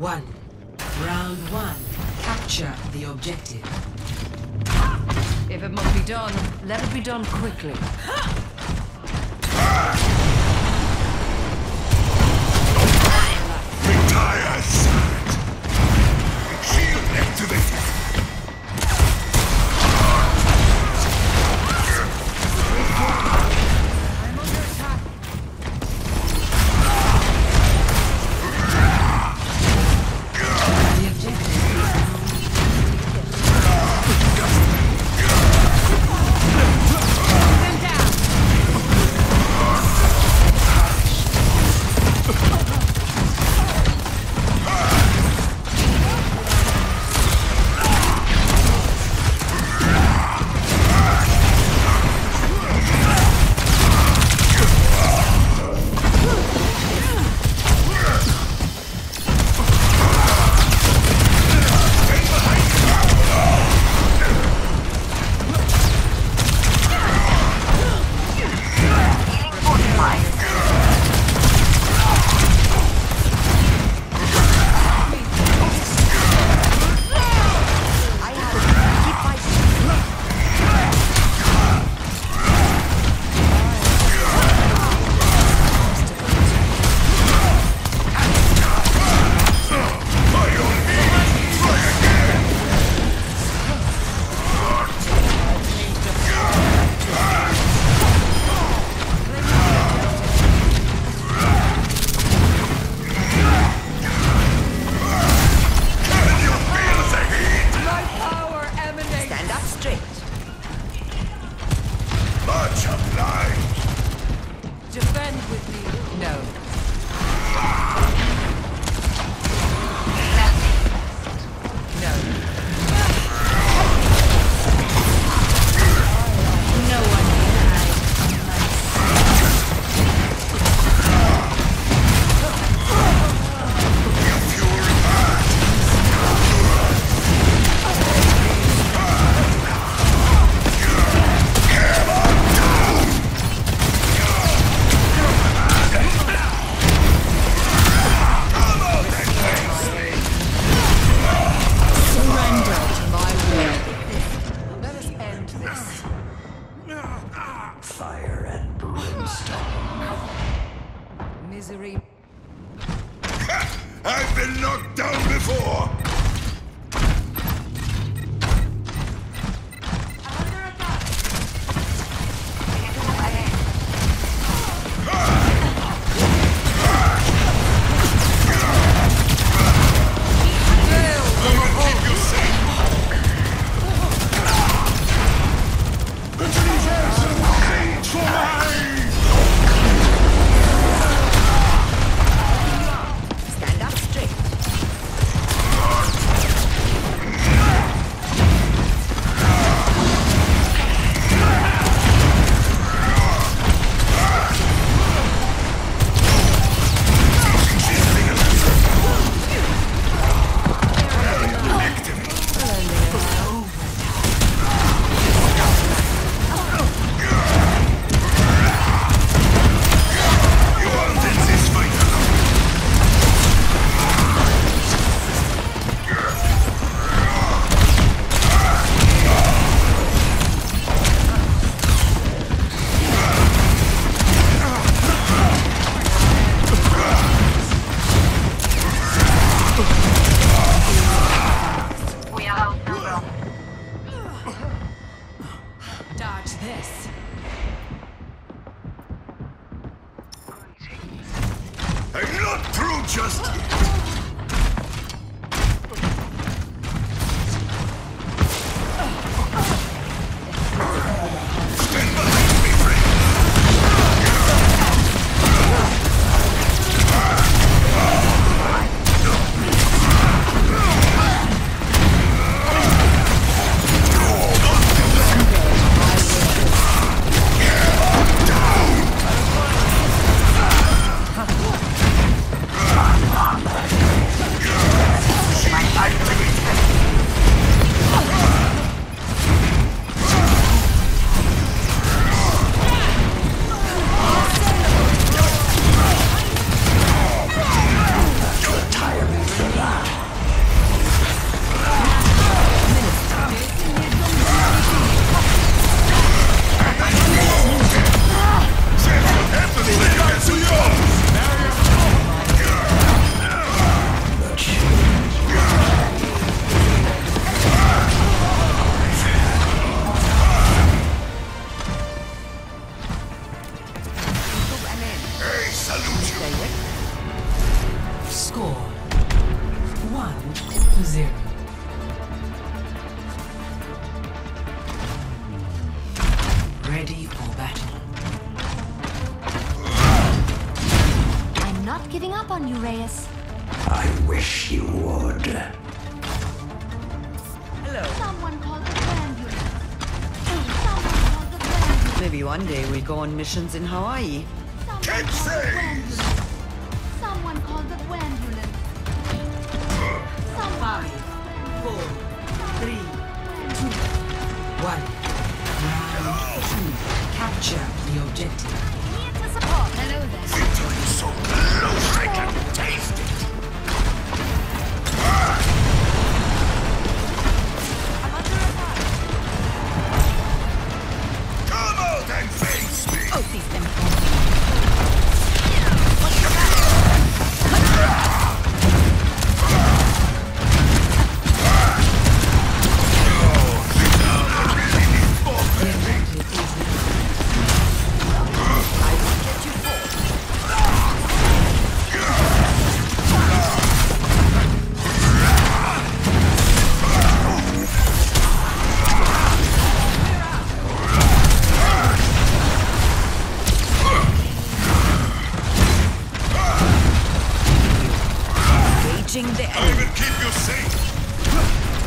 1. Round 1. Capture the objective. If it must be done, let it be done quickly. Retire, Sergeant! Shield activated! I'm under attack. The objective Them down. Defend with me. No. No. No one can hide from my Fire and brimstone. misery. I've been knocked down before! Stand up straight. Dodge this. I'm not through just yet! Stand behind me, friend! Score 1-0. Ready for battle. I'm not giving up on you, Reyes. I wish you would. Hello. Someone called the ambulance. Someone called the ambulance. Maybe one day we'll go on missions in Hawaii. Someone Can't called the say. ambulance. Someone called the ambulance. Someone. 5, 4, 3, 2, 1. Round 2. Capture the objective. Here to support. Hello there. Victory is so close, I can taste it. I'm under attack. Come out and face me. Oh, system. The objective is Engaging the I enemy. will keep you safe.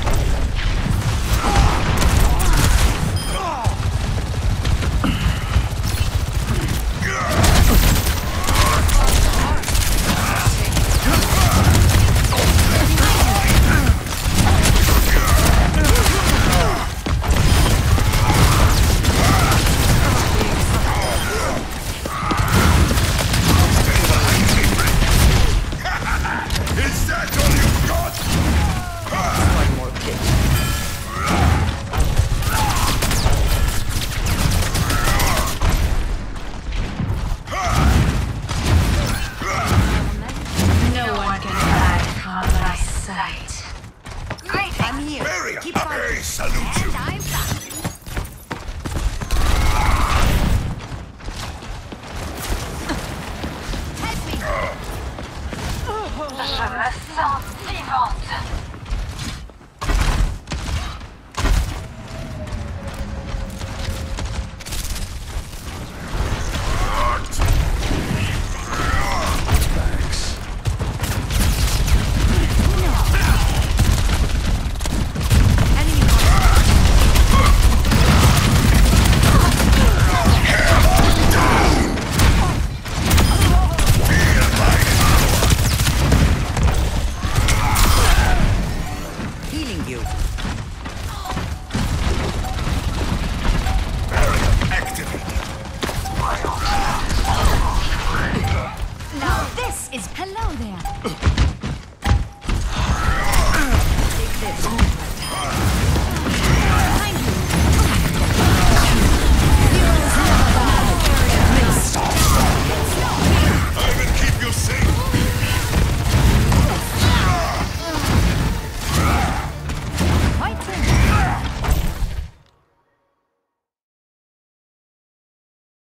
Is that all you've got? One more kick. No one can hide from my sight. Great. I'm here. Barrier. Keep fighting. I salute you. I'm back. Help me. Je me sens vivante. Thanks. Healing you. Activated. Now this is hello there.